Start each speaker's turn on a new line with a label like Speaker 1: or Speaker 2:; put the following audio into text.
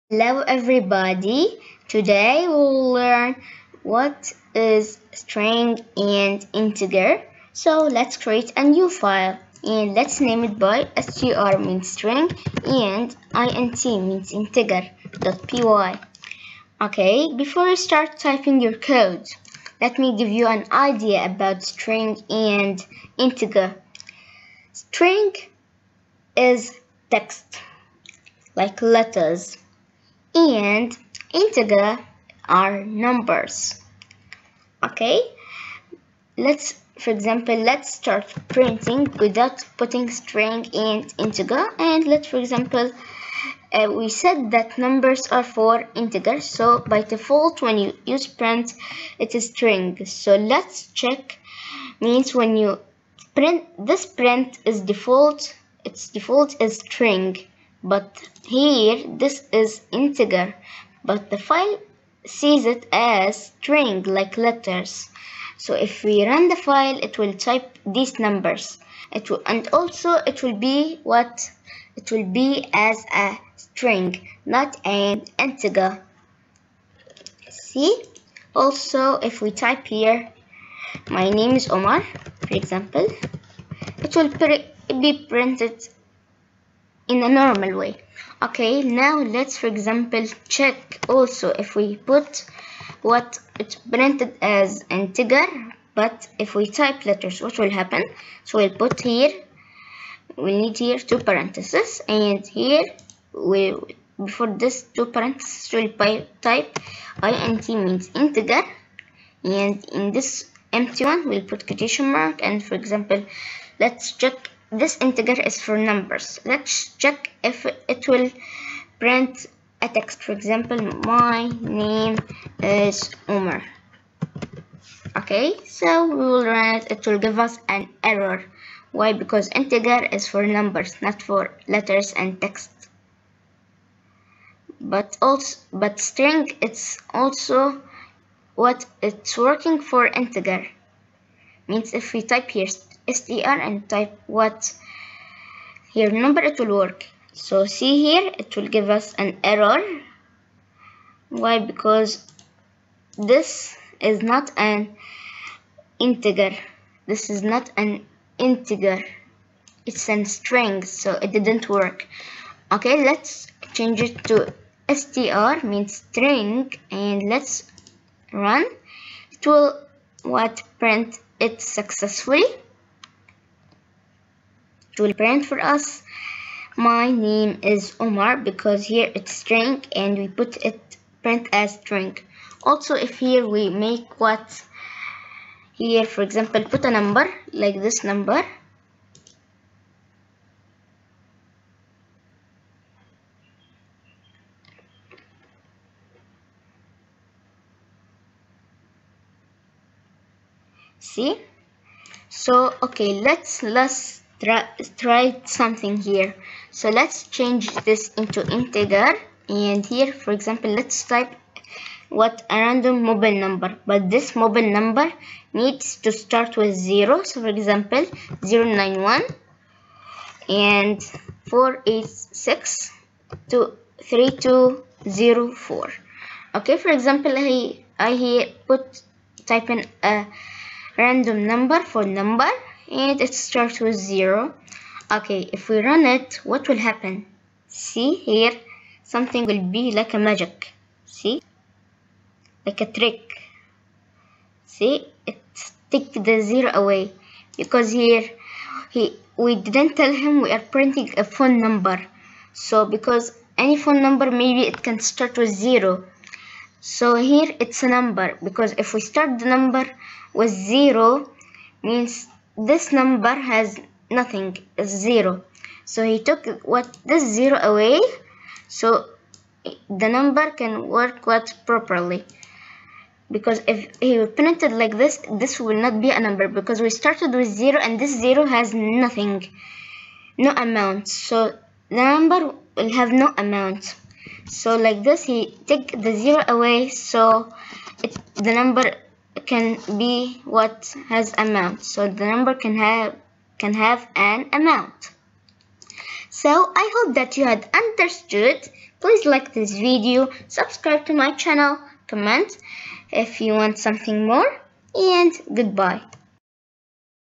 Speaker 1: Hello everybody. Today we'll learn what is string and integer. So let's create a new file and let's name it by str means string and int means integer.py. Okay, before you start typing your code, let me give you an idea about string and integer. String is text like letters, and integer are numbers. Okay, let's start printing without putting string and integer. And for example, we said that numbers are for integer, so by default when you use print it is string. So let's check, means when you print this, print is default, its default is string, but here this is integer, but the file sees it as string like letters. So if we run the file, it will type these numbers. And also it will be what? It will be as a string, not an integer. See? Also, if we type here, my name is Omar, for example, it will be printed in a normal way. Okay, now let's, for example, check also if we put what it's printed as integer, but if we type letters, what will happen? So we'll put here, we need here two parentheses, and here before this two parentheses we'll type int means integer, and in this empty one we'll put quotation mark. And for example, let's check, this integer is for numbers. Let's check if it will print a text. For example, my name is Omar. Okay, so we will run it. It will give us an error. Why? Because integer is for numbers, not for letters and text. But string, it's also what it's working for integer. Means if we type here str and type what here number, it will work. So see here, it will give us an error. Why? Because this is not an integer. This is not an integer, it's a string, so it didn't work. Okay, let's change it to str means string, and let's run. It will print it successfully. It will print for us my name is Omar, because here it's string and we put it print as string. Also, if here we make what here, for example, put a number like this number, see? So okay, let's try something here. So let's change this into integer, and here, for example, let's type what a random mobile number, but this mobile number needs to start with 0. So for example, 091 and 486 to 3204. Okay, for example, I here type in a random number for number, and it starts with 0. Okay, if we run it, what will happen? See here, something will be like a magic. See, like a trick. See, it take the 0 away, because here we didn't tell him we are printing a phone number. So because any phone number, maybe it can start with 0. So here it's a number, because if we start the number with 0, means this number has nothing, is 0. So he took this 0 away, so the number can work properly. Because if he printed like this, this will not be a number, because we started with 0 and this 0 has nothing, no amount, so the number will have no amount. So like this, he take the 0 away, so the number can be what has amount, so the number can have an amount. So I hope that you had understood Please like this video, subscribe to my channel, comment if you want something more, and goodbye.